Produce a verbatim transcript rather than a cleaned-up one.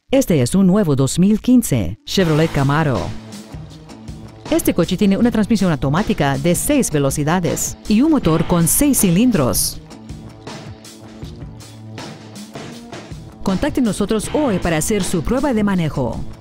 Este es un nuevo dos mil quince Chevrolet Camaro. Este coche tiene una transmisión automática de seis velocidades y un motor con seis cilindros. Contacte nosotros hoy para hacer su prueba de manejo.